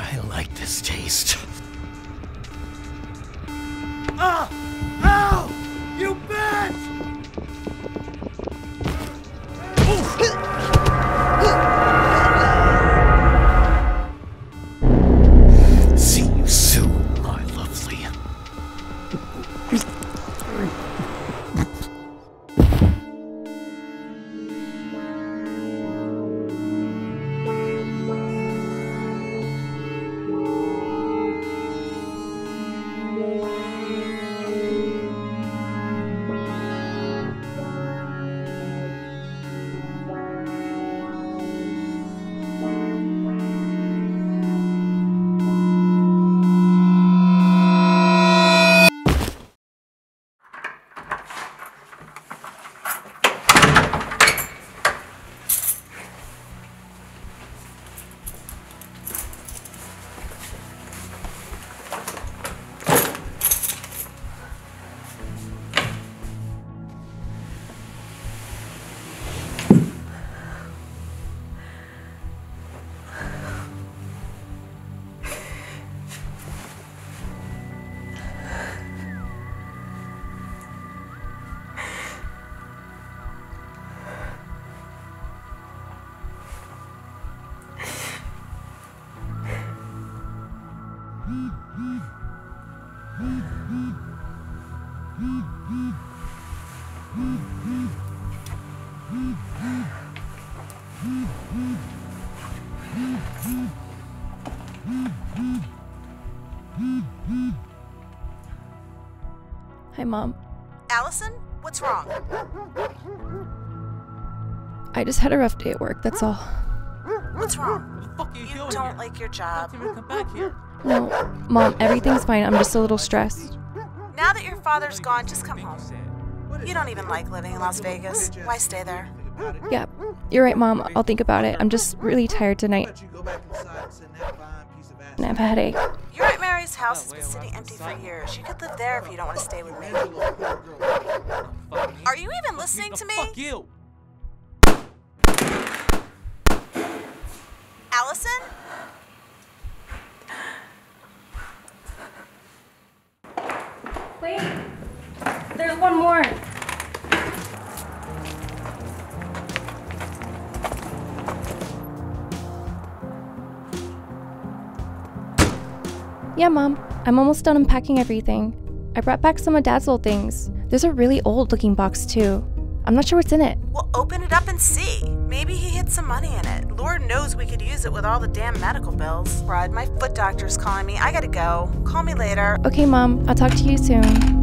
I like this taste. Ah! Ow! You bitch! See you soon, my lovely. Hi, Mom. Allison, what's wrong? I just had a rough day at work, that's all. What's wrong? What the fuck are you doing Don't here? like your job. Can't even come back here. No, Mom, everything's fine. I'm just a little stressed. Now that your father's gone, just come home. You don't even like living in Las Vegas. Why stay there? Yeah, you're right, Mom. I'll think about it. I'm just really tired tonight. And I have a headache. Your Aunt Mary's house has been sitting empty for years. You could live there if you don't want to stay with me. Are you even listening to me? Fuck you! Allison? Wait, there's one more. Yeah, Mom. I'm almost done unpacking everything. I brought back some of Dad's old things. There's a really old-looking box, too. I'm not sure what's in it. Well, open it up and see. Maybe he hid some money in it. Lord knows we could use it with all the damn medical bills. Brad, my foot doctor's calling me. I gotta go. Call me later. Okay, Mom. I'll talk to you soon.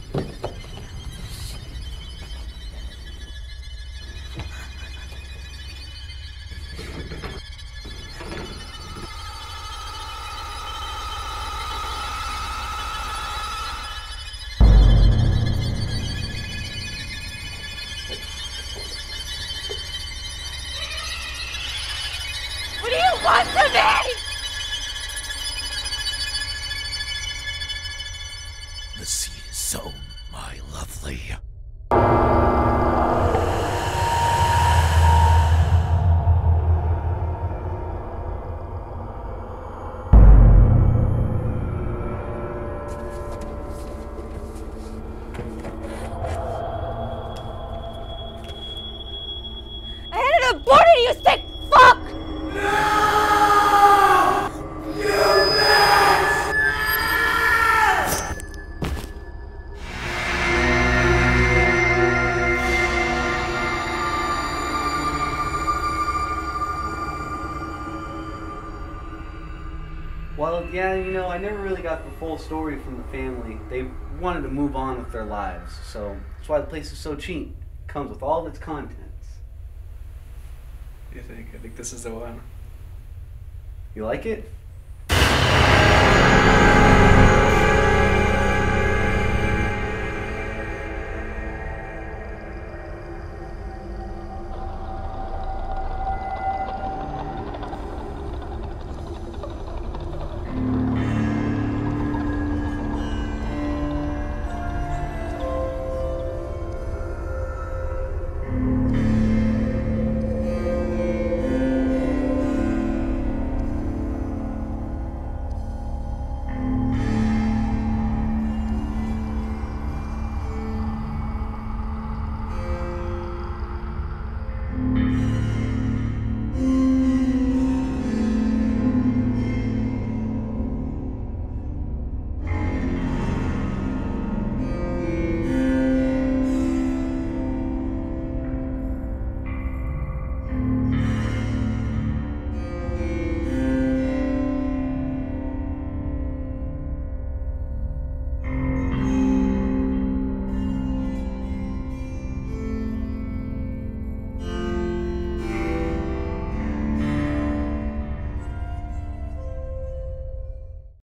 What do you want from me? The seed is sown, my lovely. I had an aborted, you sick fuck! Well, yeah, you know, I never really got the full story from the family. They wanted to move on with their lives, so that's why the place is so cheap. It comes with all of its contents. You think? I think this is the one. You like it?